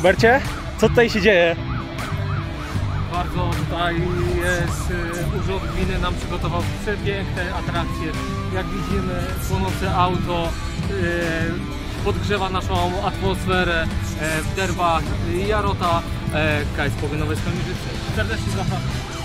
Hubercie, co tutaj się dzieje? Bardzo tutaj jest, urząd gminy nam przygotował przepiękne atrakcje. Jak widzimy, płonące auto podgrzewa naszą atmosferę w derbach Jarota, KS Pogonowe Skamierzyce. Serdecznie zapraszam.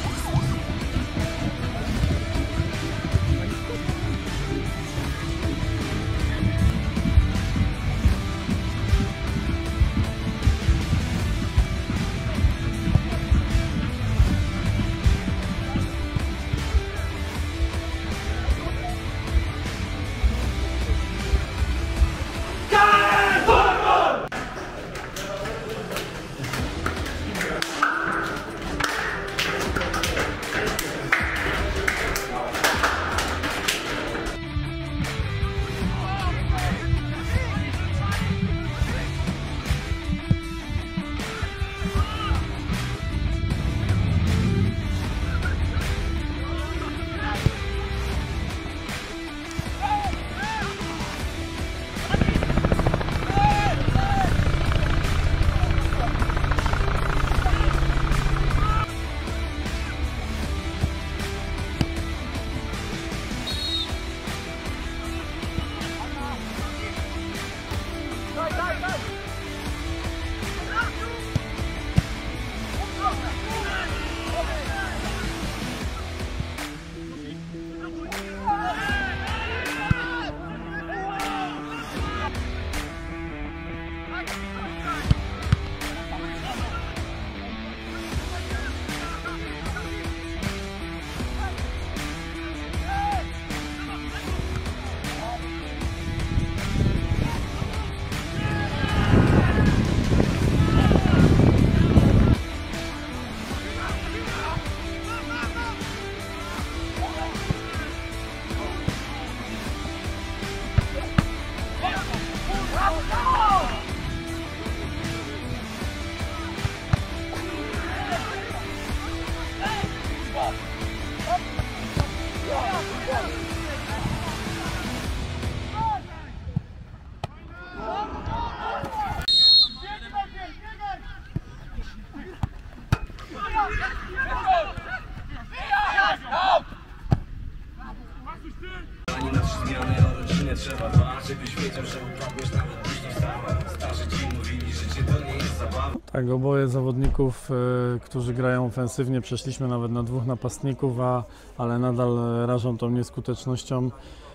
Ani na 3 zmiany o rodzinie trzeba dbać, żebyś wiedział, że upadniesz nawet później wstawaj. Starzy ci mówili, życie to nie jest zabawa. Tak, oboje zawodników, którzy grają ofensywnie, przeszliśmy nawet na 2 napastników, ale nadal rażą tą nieskutecznością.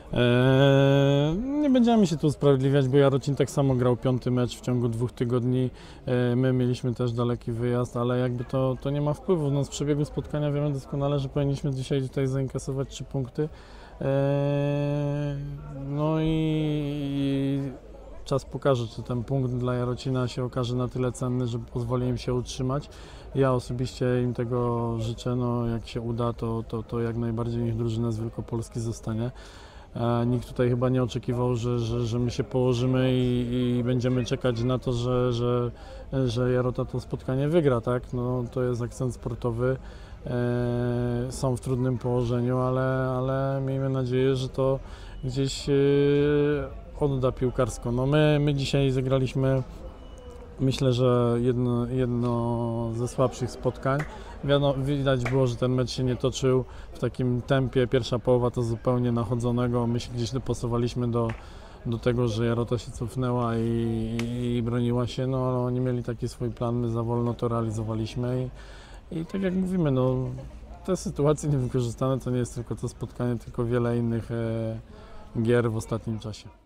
Nie będziemy się tu usprawiedliwiać, bo Jarocin tak samo grał 5. mecz w ciągu 2 tygodni. My mieliśmy też daleki wyjazd, ale jakby to nie ma wpływu. No, z przebiegu spotkania wiemy doskonale, że powinniśmy dzisiaj tutaj zainkasować 3 punkty. No i czas pokaże, czy ten punkt dla Jarocina się okaże na tyle cenny, że pozwoli im się utrzymać. Ja osobiście im tego życzę, no jak się uda, to jak najbardziej niech drużyna z Wielkopolski zostanie. Nikt tutaj chyba nie oczekiwał, że my się położymy i będziemy czekać na to, że Jarota to spotkanie wygra, tak? No, to jest akcent sportowy. Są w trudnym położeniu, ale miejmy nadzieję, że to gdzieś odda piłkarsko. No my dzisiaj zagraliśmy, myślę, że jedno ze słabszych spotkań. Widać było, że ten mecz się nie toczył w takim tempie. Pierwsza połowa to zupełnie nachodzonego. My się gdzieś dopasowaliśmy do tego, że Jarota się cofnęła i broniła się, no ale oni mieli taki swój plan, my za wolno to realizowaliśmy i tak jak mówimy, no te sytuacje niewykorzystane to nie jest tylko to spotkanie, tylko wiele innych gier w ostatnim czasie.